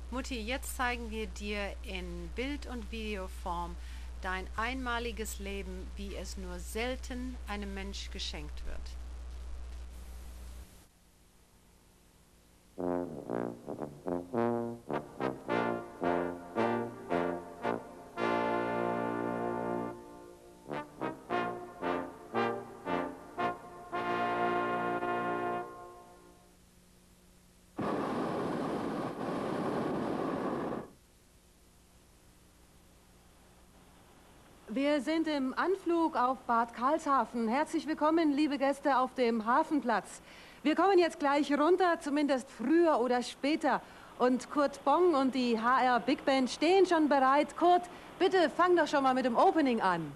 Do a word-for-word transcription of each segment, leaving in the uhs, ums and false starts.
Mutti, jetzt zeigen wir dir in Bild- und Videoform dein einmaliges Leben, wie es nur selten einem Mensch geschenkt wird. Wir sind im Anflug auf Bad Karlshafen. Herzlich willkommen, liebe Gäste, auf dem Hafenplatz. Wir kommen jetzt gleich runter, zumindest früher oder später. Und Kurt Bong und die H R Big Band stehen schon bereit. Kurt, bitte fang doch schon mal mit dem Opening an.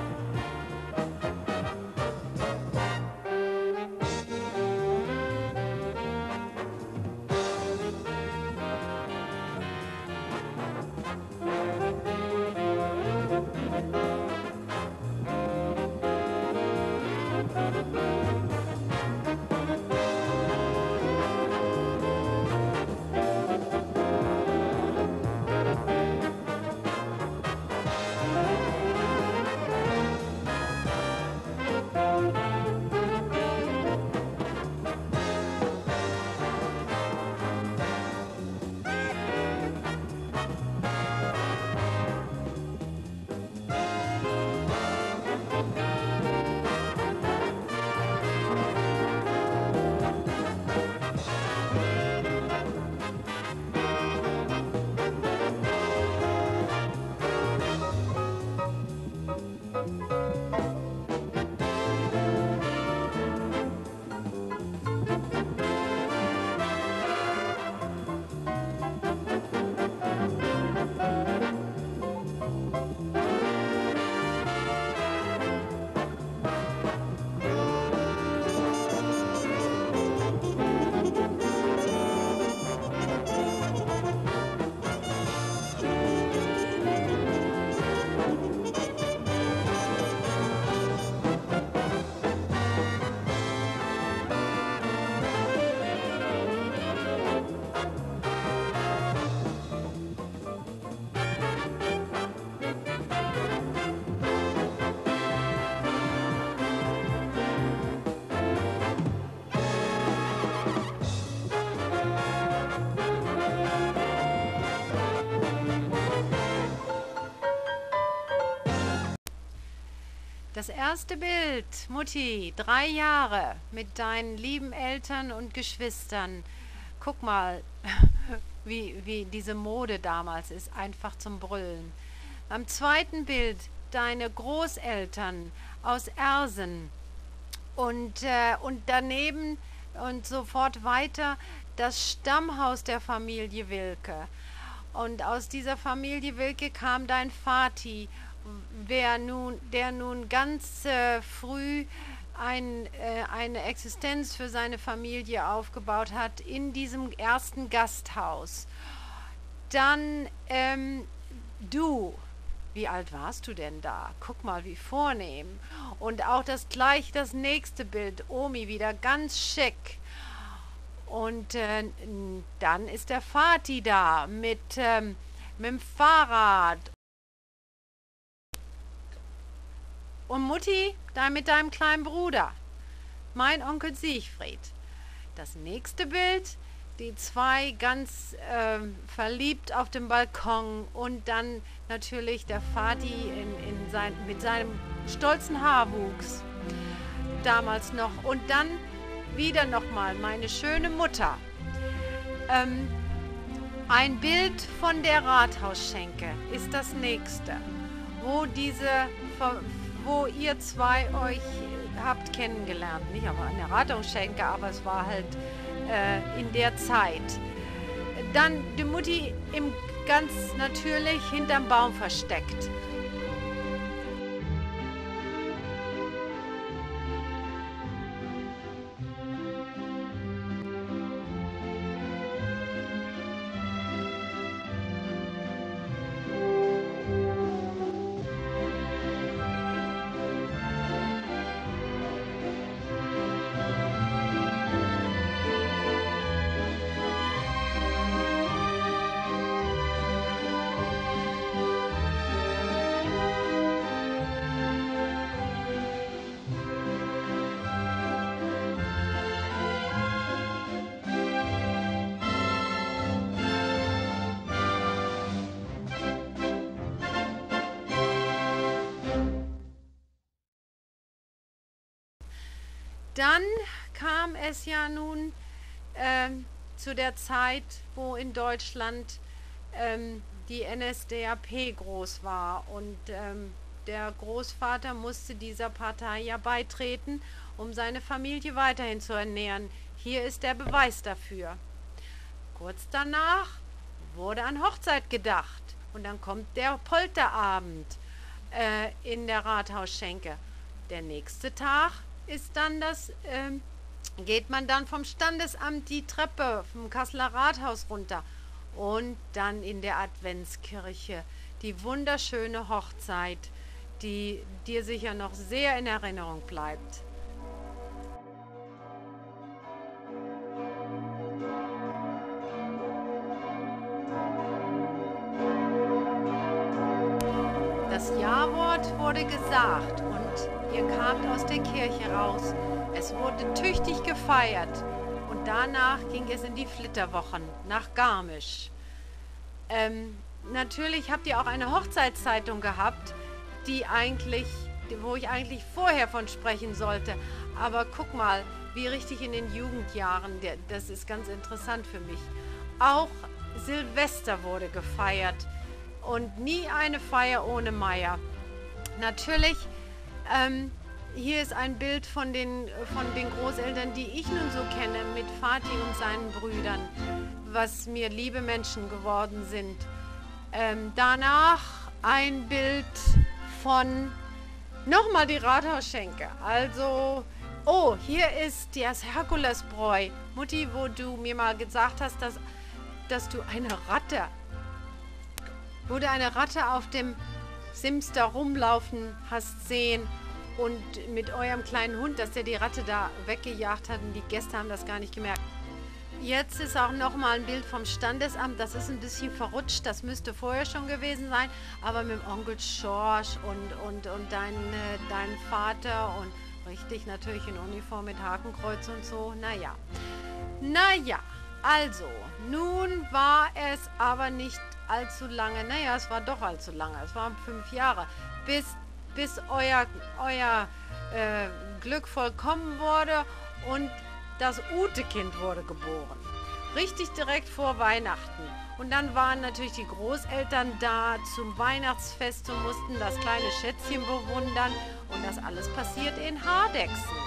Das erste Bild, Mutti, drei Jahre mit deinen lieben Eltern und Geschwistern. Guck mal, wie, wie diese Mode damals ist, einfach zum Brüllen. Am zweiten Bild deine Großeltern aus Ersen und, äh, und daneben und sofort weiter das Stammhaus der Familie Wilke. Und aus dieser Familie Wilke kam dein Vati, wer nun, der nun ganz äh, früh ein, äh, eine Existenz für seine Familie aufgebaut hat in diesem ersten Gasthaus. Dann ähm, du, wie alt warst du denn da? Guck mal, wie vornehm. Und auch das gleich das nächste Bild, Omi wieder ganz schick. Und äh, dann ist der Vati da mit, ähm, mit dem Fahrrad. Und Mutti, da mit deinem kleinen Bruder, mein Onkel Siegfried. Das nächste Bild, die zwei ganz äh, verliebt auf dem Balkon und dann natürlich der Vati in, in sein, mit seinem stolzen Haarwuchs damals noch. Und dann wieder nochmal meine schöne Mutter. Ähm, ein Bild von der Rathausschenke ist das nächste, wo diese wo ihr zwei euch habt kennengelernt. Nicht aber eine Rathausschenke, aber es war halt äh, in der Zeit. Dann die Mutti im ganz natürlich hinterm Baum versteckt. Dann kam es ja nun ähm, zu der Zeit, wo in Deutschland ähm, die N S D A P groß war und ähm, der Großvater musste dieser Partei ja beitreten, um seine Familie weiterhin zu ernähren. Hier ist der Beweis dafür. Kurz danach wurde an Hochzeit gedacht und dann kommt der Polterabend äh, in der Rathausschenke. Der nächste Tag ist dann das, ähm, geht man dann vom Standesamt die Treppe vom Kasseler Rathaus runter und dann in der Adventskirche die wunderschöne Hochzeit, die dir sicher noch sehr in Erinnerung bleibt. Das Ja-Wort wurde gesagt und ihr kamt aus der Kirche raus. Es wurde tüchtig gefeiert und danach ging es in die Flitterwochen nach Garmisch. Ähm, natürlich habt ihr auch eine Hochzeitszeitung gehabt, die eigentlich, wo ich eigentlich vorher von sprechen sollte. Aber guck mal, wie richtig in den Jugendjahren, das ist ganz interessant für mich. Auch Silvester wurde gefeiert und nie eine Feier ohne Meier. Natürlich, ähm, hier ist ein Bild von den, von den Großeltern, die ich nun so kenne, mit Vati und seinen Brüdern, was mir liebe Menschen geworden sind. Ähm, danach ein Bild von nochmal die Rathausschenke. Also, oh, hier ist das Herkulesbräu. Mutti, wo du mir mal gesagt hast, dass, dass du eine Ratte, wo du eine Ratte auf dem Sims da rumlaufen hast sehen und mit eurem kleinen Hund, dass der die Ratte da weggejagt hat und die Gäste haben das gar nicht gemerkt. Jetzt ist auch noch mal ein Bild vom Standesamt. Das ist ein bisschen verrutscht. Das müsste vorher schon gewesen sein. Aber mit dem Onkel Schorsch und, und, und dein, äh, dein Vater und richtig natürlich in Uniform mit Hakenkreuz und so. Naja, naja, also, nun war es aber nicht allzu lange. Naja, es war doch allzu lange. Es waren fünf Jahre, bis, bis euer, euer äh, Glück vollkommen wurde und das Ute-Kind wurde geboren. Richtig direkt vor Weihnachten. Und dann waren natürlich die Großeltern da zum Weihnachtsfest und mussten das kleine Schätzchen bewundern. Und das alles passiert in Hardegsen.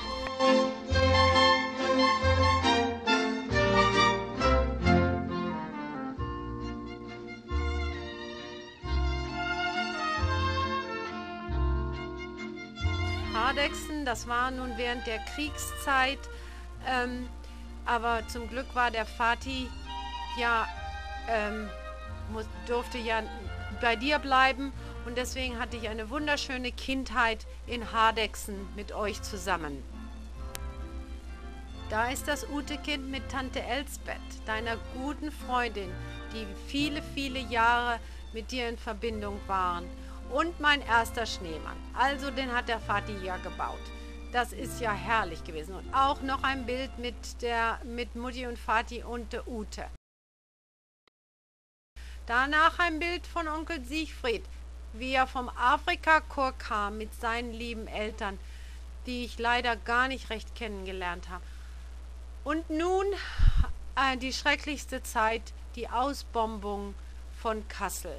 Hardegsen, das war nun während der Kriegszeit. Ähm, aber zum Glück war der Vati ja, ähm, muss, durfte ja bei dir bleiben und deswegen hatte ich eine wunderschöne Kindheit in Hardegsen mit euch zusammen. Da ist das Ute-Kind mit Tante Elsbeth, deiner guten Freundin, die viele, viele Jahre mit dir in Verbindung waren. Und mein erster Schneemann, also den hat der Vati ja gebaut. Das ist ja herrlich gewesen. Und auch noch ein Bild mit, der, mit Mutti und Vati und der Ute. Danach ein Bild von Onkel Siegfried, wie er vom Afrikakorps kam mit seinen lieben Eltern, die ich leider gar nicht recht kennengelernt habe. Und nun äh, die schrecklichste Zeit, die Ausbombung von Kassel.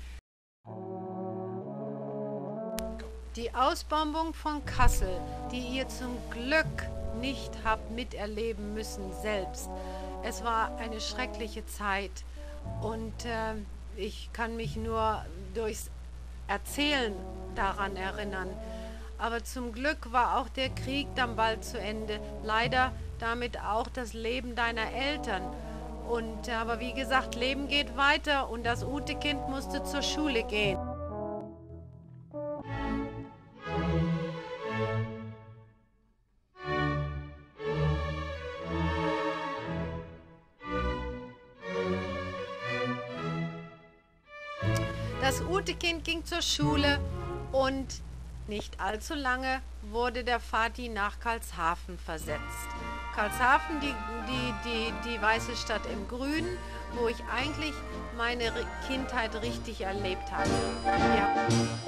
Die Ausbombung von Kassel, die ihr zum Glück nicht habt miterleben müssen selbst. Es war eine schreckliche Zeit und äh, ich kann mich nur durchs Erzählen daran erinnern. Aber zum Glück war auch der Krieg dann bald zu Ende. Leider damit auch das Leben deiner Eltern. Und aber wie gesagt, Leben geht weiter und das Ute-Kind musste zur Schule gehen. Das Ute-Kind ging zur Schule und nicht allzu lange wurde der Vati nach Karlshafen versetzt. Karlshafen, die, die, die, die weiße Stadt im Grünen, wo ich eigentlich meine Kindheit richtig erlebt habe. Ja.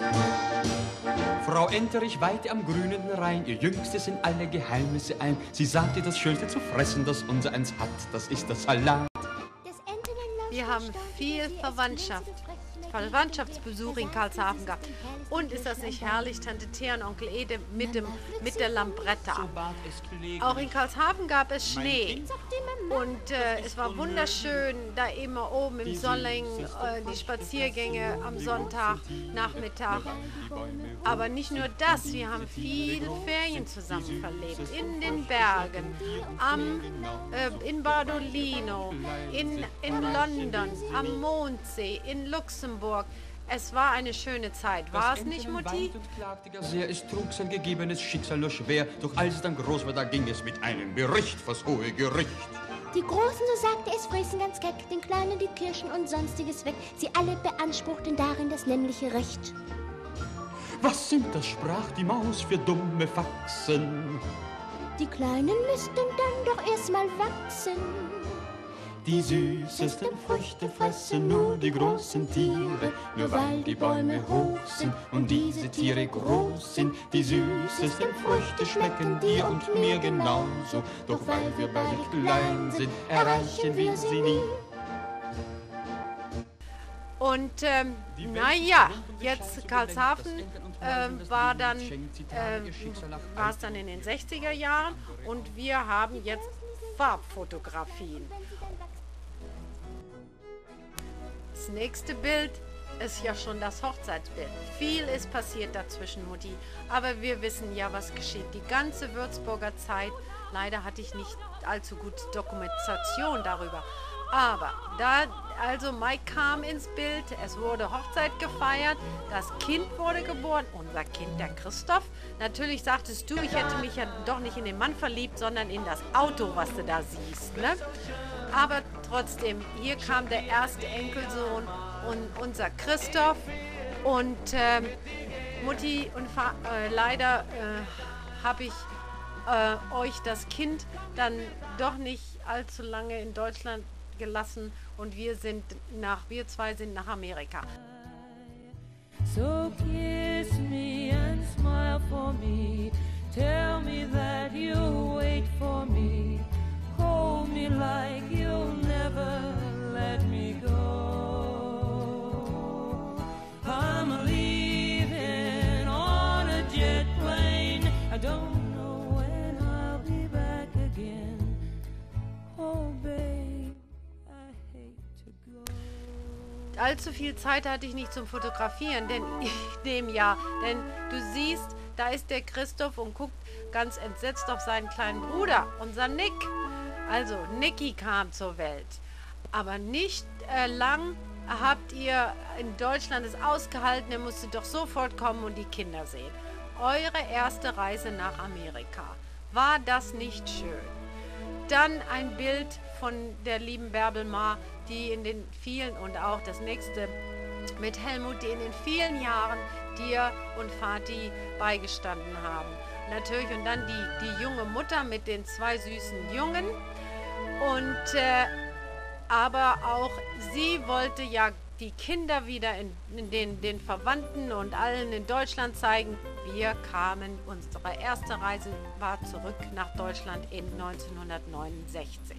Frau Enterich weihte am grünen Rhein ihr Jüngstes in alle Geheimnisse ein. Sie sagte, das Schönste zu fressen, das unser eins hat, das ist das Salat. Wir haben viel Verwandtschaft, Verwandtschaftsbesuch in Karlshafen gehabt. Und ist das nicht herrlich, Tante Thea und Onkel Ede mit, dem, mit der Lambretta. Auch in Karlshafen gab es Schnee. Und äh, es war wunderschön, da immer oben im Solling, äh, die Spaziergänge am Sonntagnachmittag. Aber nicht nur das, wir haben viele Ferien zusammen verlebt. In den Bergen, am, äh, in Bardolino, in, in London, am Mondsee, in Luxemburg. Es war eine schöne Zeit, war es nicht, Mutti? Sehr, es trug sein gegebenes Schicksal nur schwer, doch als es dann groß war, da ging es mit einem Bericht vors hohe Gericht. Die Großen, so sagte es, frissen ganz keck, den Kleinen die Kirschen und Sonstiges weg. Sie alle beanspruchten darin das nämliche Recht. Was sind das, sprach die Maus, für dumme Faxen? Die Kleinen müssten dann doch erstmal wachsen. Die süßesten Früchte fressen nur die großen Tiere, nur weil die Bäume hoch sind und diese Tiere groß sind. Die süßesten Früchte schmecken dir und mir genauso, doch weil wir beide klein sind, erreichen wir sie nie. Und ähm, naja, jetzt Karlshafen äh, war dann, äh, war es dann in den sechziger Jahren und wir haben jetzt Farbfotografien. Das nächste Bild ist ja schon das Hochzeitsbild. Viel ist passiert dazwischen, Mutti. Aber wir wissen ja, was geschieht. Die ganze Würzburger Zeit. Leider hatte ich nicht allzu gute Dokumentation darüber. Aber da, also Mike kam ins Bild, es wurde Hochzeit gefeiert, das Kind wurde geboren, unser Kind, der Christoph. Natürlich sagtest du, ich hätte mich ja doch nicht in den Mann verliebt, sondern in das Auto, was du da siehst, ne? Aber trotzdem, hier kam der erste Enkelsohn und unser Christoph. Und ähm, Mutti und Fa äh, leider äh, habe ich äh, euch das Kind dann doch nicht allzu lange in Deutschland gelassen und wir sind nach, wir zwei sind nach Amerika. So kiss me and smile for me. Tell me that you'll wait for me. Hold me like you'll never let me go. I'm leaving on a jet plane. I don't know when I'll be back again. Oh, babe, I hate to go. Allzu viel Zeit hatte ich nicht zum Fotografieren, denn in dem Jahr, denn du siehst, da ist der Christoph und guckt ganz entsetzt auf seinen kleinen Bruder, unser Nick. Also, Niki kam zur Welt. Aber nicht äh, lang habt ihr in Deutschland es ausgehalten, ihr musstet doch sofort kommen und die Kinder sehen. Eure erste Reise nach Amerika. War das nicht schön? Dann ein Bild von der lieben Bärbel Maar, die in den vielen und auch das nächste mit Helmut, die in den vielen Jahren dir und Vati beigestanden haben. Natürlich und dann die, die junge Mutter mit den zwei süßen Jungen. Und äh, aber auch sie wollte ja die Kinder wieder in, in den, den Verwandten und allen in Deutschland zeigen. Wir kamen, unsere erste Reise war zurück nach Deutschland in neunzehnhundertneunundsechzig.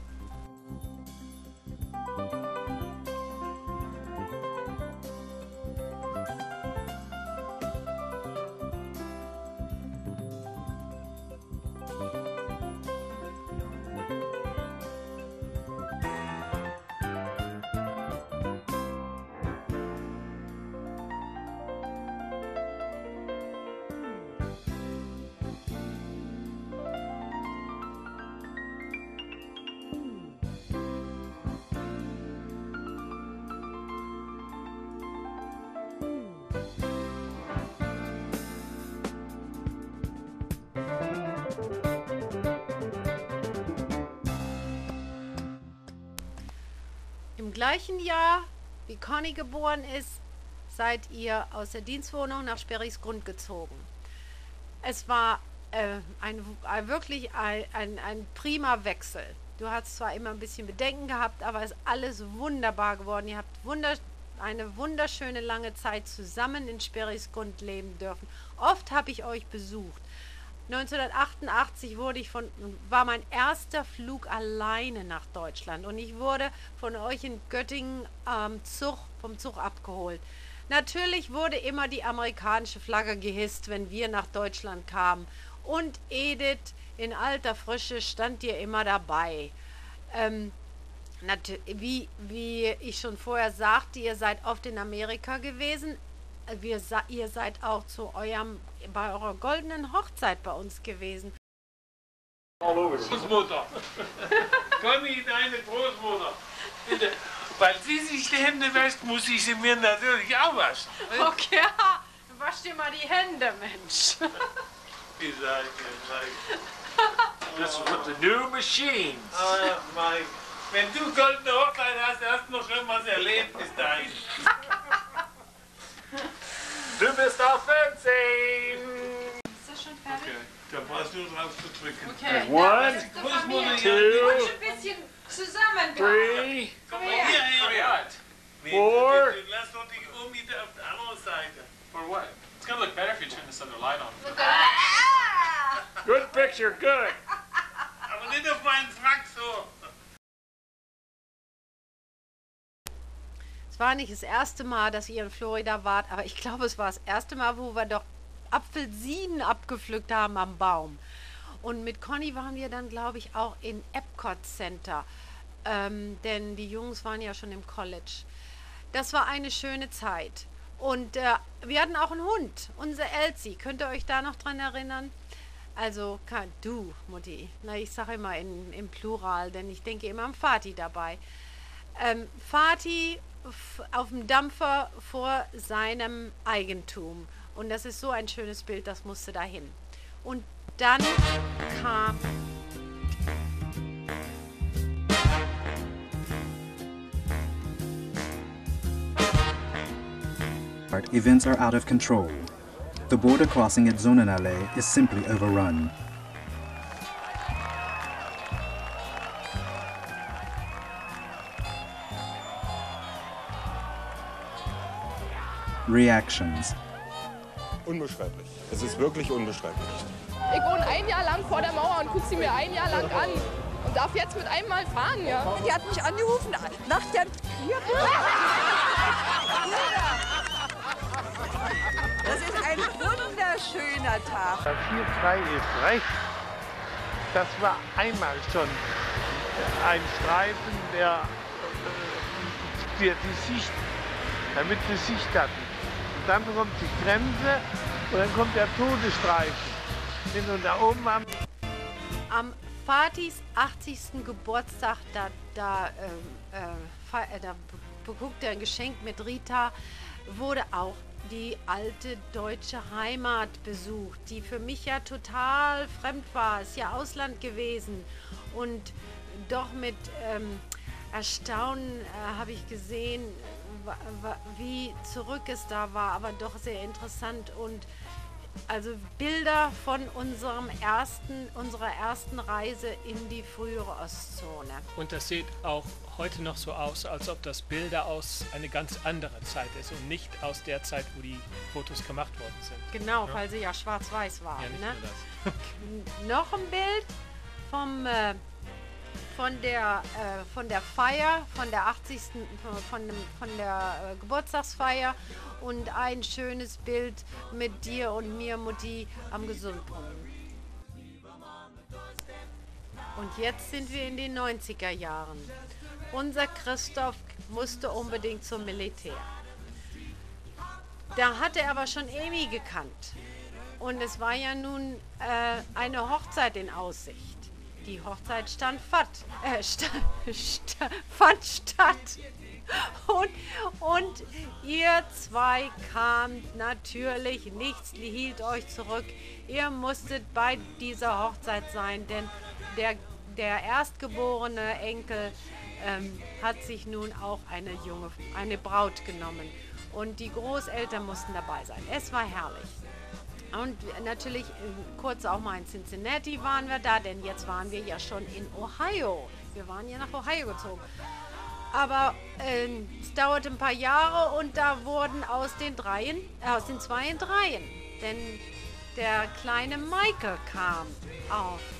Im gleichen Jahr, wie Conny geboren ist, seid ihr aus der Dienstwohnung nach Sperrichsgrund gezogen. es war äh, ein, ein, wirklich ein, ein, ein prima Wechsel. Du hast zwar immer ein bisschen Bedenken gehabt, aber es ist alles wunderbar geworden. Ihr habt wunder, eine wunderschöne lange Zeit zusammen in Sperrisgrund leben dürfen. Oft habe ich euch besucht. neunzehnhundertachtundachtzig wurde ich von, war mein erster Flug alleine nach Deutschland und ich wurde von euch in Göttingen ähm, Zug, vom Zug abgeholt. Natürlich wurde immer die amerikanische Flagge gehisst, wenn wir nach Deutschland kamen. Und Edith in alter Frische stand dir immer dabei. Ähm, wie, wie ich schon vorher sagte, ihr seid oft in Amerika gewesen. Wir, ihr seid auch zu eurem, bei eurer goldenen Hochzeit bei uns gewesen. Großmutter. Conny, deine Großmutter. Bitte. Weil sie sich die Hände wäscht, muss ich sie mir natürlich auch waschen. Okay, wasch dir mal die Hände, Mensch. Wie sag ich, sag ich. Das wird the new machine. Ah, Mike. Wenn du goldene Hochzeit hast, hast du noch irgendwas erlebt bis dahin. Du bist auf Fernsehen! Ist das schon fertig? Okay, da brauchst du drauf zu drücken. Okay. One, two, ein bisschen zusammen. three, Komm her. Komm her. Nee, Four. lass doch die Omi da auf der anderen Seite. For what? It's gonna look better if you turn this other light on. Good picture, good. Aber nicht auf meinen Frack so. Es war nicht das erste Mal, dass ihr in Florida wart, aber ich glaube, es war das erste Mal, wo wir doch Apfelsinen abgepflückt haben am Baum. Und mit Conny waren wir dann, glaube ich, auch in Epcot Center, ähm, denn die Jungs waren ja schon im College. Das war eine schöne Zeit. Und äh, wir hatten auch einen Hund, unser Elsie. Könnt ihr euch da noch dran erinnern? Also, kann, du, Mutti. Na, ich sage immer in, im Plural, denn ich denke immer am Vati dabei. Ähm, Vati auf dem Dampfer vor seinem Eigentum. Und das ist so ein schönes Bild, das musste dahin. Und dann kam... Events are out of control. The border crossing at Sonnenallee is simply overrun. Reactions. Unbeschreiblich. Es ist wirklich unbeschreiblich. Ich wohne ein Jahr lang vor der Mauer und gucke sie mir ein Jahr lang an. Und darf jetzt mit einem Mal fahren, ja? Die hat mich angerufen nach der... Das ist ein wunderschöner Tag. Was hier frei ist, rechts, das war einmal schon ein Streifen, der, der die Sicht, damit wir Sicht hatten. Und dann kommt die Grenze und dann kommt der Todesstreifen. Wenn wir da oben am... Am Vatis achtzigsten Geburtstag, da, da, äh, äh, da beguckt er ein Geschenk mit Rita, wurde auch die alte deutsche Heimat besucht, die für mich ja total fremd war. Ist ja Ausland gewesen. Und doch mit ähm, Erstaunen äh, habe ich gesehen, wie zurück es da war, aber doch sehr interessant. Und also Bilder von unserem ersten, unserer ersten Reise in die frühere Ostzone. Und das sieht auch heute noch so aus, als ob das Bilder aus einer ganz anderen Zeit ist und nicht aus der Zeit, wo die Fotos gemacht worden sind. Genau, ja? Weil sie ja schwarz-weiß waren. Ja, nicht ne? nur das. Noch ein Bild vom, äh, von, der, äh, von der Feier, von der achtzigsten von, dem, von der äh, Geburtstagsfeier und ein schönes Bild mit dir und mir, Mutti, am Gesundbrunnen. Und jetzt sind wir in den neunziger Jahren. Unser Christoph musste unbedingt zum Militär. Da hat er aber schon Emi gekannt. Und es war ja nun äh, eine Hochzeit in Aussicht. Die Hochzeit stand fatt, äh, sta, sta, fand statt. Und, und ihr zwei kamt natürlich, nichts hielt euch zurück. Ihr musstet bei dieser Hochzeit sein, denn der, der erstgeborene Enkel ähm, hat sich nun auch eine junge, eine Braut genommen. Und die Großeltern mussten dabei sein. Es war herrlich. Und natürlich äh, kurz auch mal in Cincinnati waren wir da, denn jetzt waren wir ja schon in Ohio. Wir waren ja nach Ohio gezogen. Aber äh, es dauerte ein paar Jahre und da wurden aus den Dreien, äh, aus den Zweien Dreien. Denn der kleine Michael kam auf